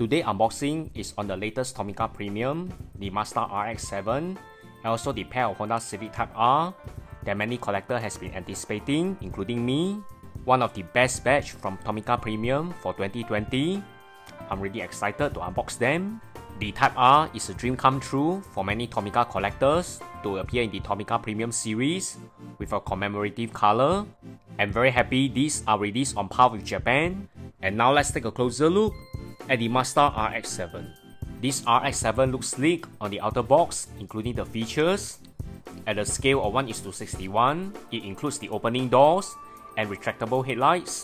Today unboxing is on the latest Tomica Premium, the Mazda RX-7, and also the pair of Honda Civic Type R that many collectors has been anticipating, including me. One of the best batch from Tomica Premium for 2020. I'm really excited to unbox them. The Type R is a dream come true for many Tomica collectors to appear in the Tomica Premium series with a commemorative color. I'm very happy these are released on par with Japan. And now let's take a closer look at the Mazda RX-7. This RX-7 looks sleek on the outer box, including the features. At a scale of 1:61, it includes the opening doors and retractable headlights.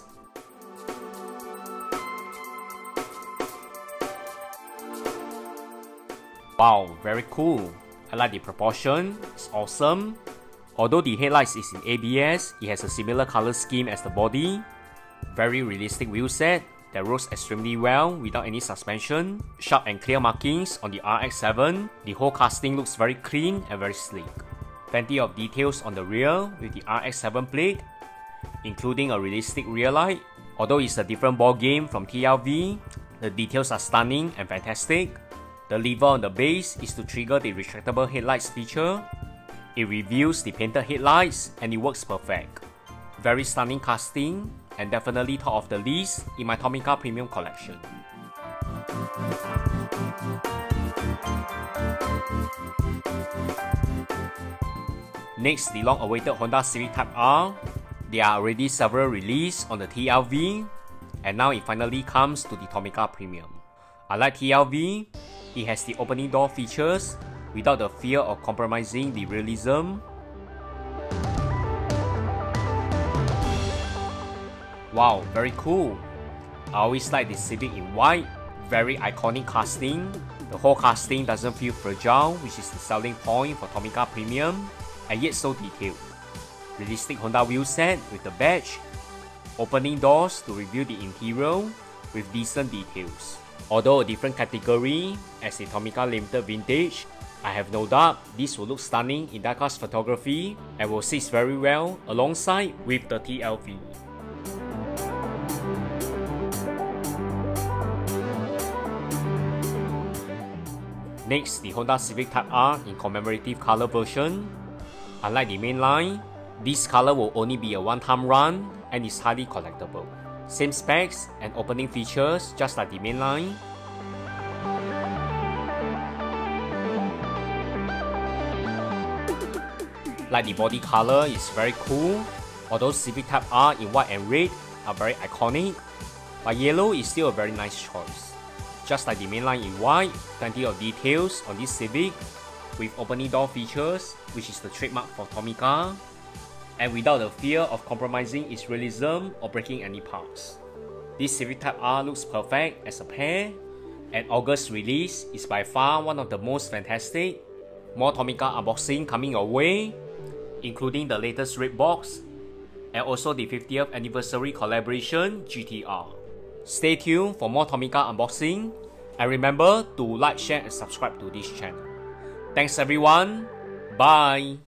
Wow, very cool. I like the proportion, it's awesome. Although the headlights is in ABS, it has a similar color scheme as the body. Very realistic wheel set that rolls extremely well without any suspension. Sharp and clear markings on the RX-7. The whole casting looks very clean and very sleek. Plenty of details on the rear with the RX-7 plate, including a realistic rear light. Although it's a different ball game from TRV, the details are stunning and fantastic. The lever on the base is to trigger the retractable headlights feature. It reveals the painted headlights and it works perfect. Very stunning casting and definitely top of the list in my Tomica Premium collection. Next, the long-awaited Honda Civic Type R. There are already several released on the TRV, and now it finally comes to the Tomica Premium. I like TRV. It has the opening door features without the fear of compromising the realism. Wow, very cool. I always like the Civic in white. Very iconic casting. The whole casting doesn't feel fragile, which is the selling point for Tomica Premium, and yet so detailed. Realistic Honda wheel set with the badge. Opening doors to reveal the interior with decent details. Although a different category as the Tomica Limited Vintage, I have no doubt this will look stunning in diecast photography and will sit very well alongside with the TLV. Next, the Honda Civic Type R in commemorative color version. Unlike the mainline, this color will only be a one-time run and is highly collectible. Same specs and opening features just like the mainline. Like the body color is very cool, although Civic Type R in white and red are very iconic, but yellow is still a very nice choice. Just like the mainline in white, plenty of details on this Civic with opening door features, which is the trademark for Tomica, and without the fear of compromising its realism or breaking any parts. This Civic Type R looks perfect as a pair, and August release is by far one of the most fantastic. More Tomica unboxing coming your way, including the latest red box, and also the 50th anniversary collaboration GTR. Stay tuned for more Tomica unboxing, and remember to like, share and subscribe to this channel. Thanks everyone, bye!